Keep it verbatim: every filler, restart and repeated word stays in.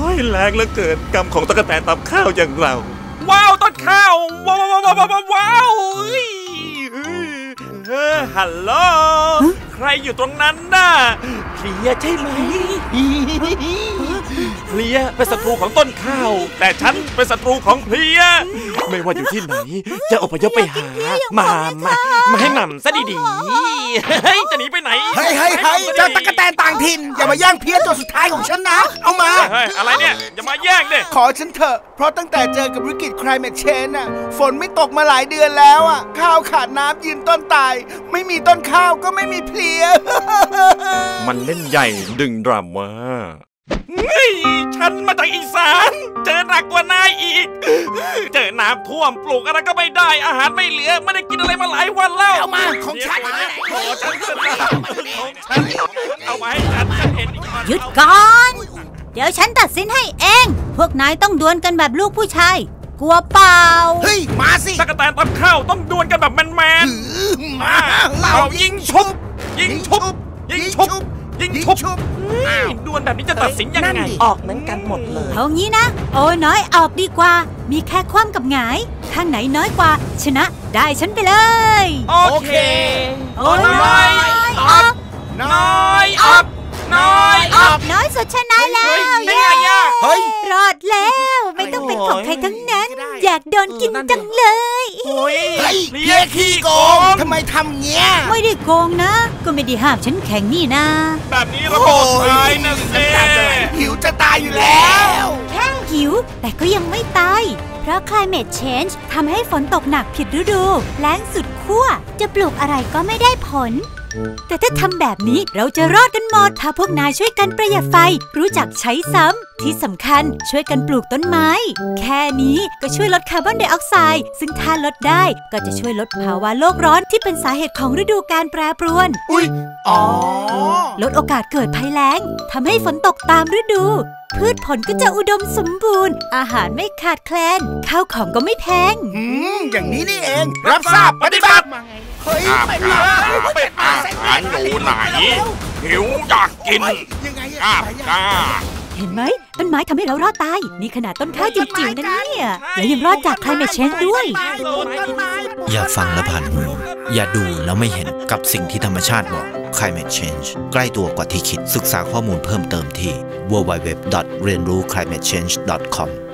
ยแรงเหลือเกินกรรมของตะกั่วแตนตำข้าวอย่างเราว้าวต้นข้าวว้าวว้าวว้าวว้าวฮัลโหลใครอยู่ตรงนั้นน่ะเพลียใช่ไหมเพลียเป็นศัตรูของต้นข้าวแต่ฉันเป็นศัตรูของเพลียไม่ว่าอยู่ที่ไหนจะอพยพไปหามามามาให้หม่ำซะดีๆเฮ้ยจะหนีไปไหนเฮ้ยเฮ้ยเฮ้ยเจ้าตะกั่วแตนต่างถิ่นอย่ามาแย่งเพลียตัวสุดท้ายของฉันนะเอามาเฮ้ยอะไรเนี่ยอย่ามาแย่งดิขอฉันเถอะเพราะตั้งแต่เจอกับวิกฤต climate change น่ะฝนไม่ตกมาหลายเดือนแล้วอ่ะข้าวขาดน้ำยืนต้นตายไม่มีต้นข้าวก็ไม่มีเพลียมันเล่นใหญ่ดึงดราม่าเฮ้ยฉันมาจากอีสานเจอหนักกว่านายอีกเจอน้ำท่วมปลูกอะไรก็ไม่ได้อาหารไม่เหลือไม่ได้กินอะไรมาหลายวันแล้วเอามาของฉันของฉันของฉันเอามาให้ฉันฉันเห็นอีกหยุดก่อนเดี๋ยวฉันตัดสินให้เองพวกนายต้องดวลกันแบบลูกผู้ชายกลัวเปล่าเฮ้ยมาสิตะกั่วแตนตำข้าวต้องดวลกันแบบแมนๆมาเรายิงชุบยิงชุบยิงชุบยิงชุบดวลแบบนี้จะตัดสินยังไงออกเหมือนกันหมดเลยเอางี้นะโอ้น้อยออกดีกว่ามีแค่คว่ำกับหงายข้างไหนน้อยกว่าชนะได้ฉันไปเลยโอเคโอ้น้อยออกน้อยออกน้อยออกน้อยสุดชนะแล้วเย้เฮ้ยรอดแล้วไม่ต้องเป็นของใครทั้งนั้นอยากโดนกินจังเลยเฮ้ยเพี้ยขี้โกงทำไมทำเงี้ยไม่ได้โกงนะก็ไม่ได้ห้ามฉันแข่งนี่นะแบบนี้เราโดนตายนะเซ่หิวจะตายอยู่แล้วแค่หิวแต่ก็ยังไม่ตายเพราะ climate change ทำให้ฝนตกหนักผิดฤดูแล้งสุดขั้วจะปลูกอะไรก็ไม่ได้ผลแต่ถ้าทำแบบนี้เราจะรอดกันหมดถ้าพวกนายช่วยกันประหยัดไฟรู้จักใช้ซ้ำที่สำคัญช่วยกันปลูกต้นไม้แค่นี้ก็ช่วยลดคาร์บอนไดออกไซด์ซึ่งถ้าลดได้ก็จะช่วยลดภาวะโลกร้อนที่เป็นสาเหตุของฤดูกาลแปรปรวนอุ๊ยอ๋อลดโอกาสเกิดภัยแล้งทำให้ฝนตกตามฤดูพืชผลก็จะอุดมสมบูรณ์อาหารไม่ขาดแคลนข้าวของก็ไม่แพงอืมอย่างนี้นี่เองรับทราบปฏิบัติเฮ้ยเป็ดเป็ดอาหารอยู่ไหนหิวอยากกินก้าก้าเห็นไหมต้นไม้ทำให้เรารอดตายนี่ขนาดต้นข้าวจิ๋วๆนะเนี่ยแล้วยังรอดจาก climate change ด้วยอย่าฟังแล้วผ่านหูอย่าดูแล้วไม่เห็นกับสิ่งที่ธรรมชาติบอก climate change ใกล้ตัวกว่าที่คิดศึกษาข้อมูลเพิ่มเติมที่ ดับเบิลยู ดับเบิลยู ดับเบิลยู ดอท เรียนรู้ คลายเมท เชนจ์ ดอท คอม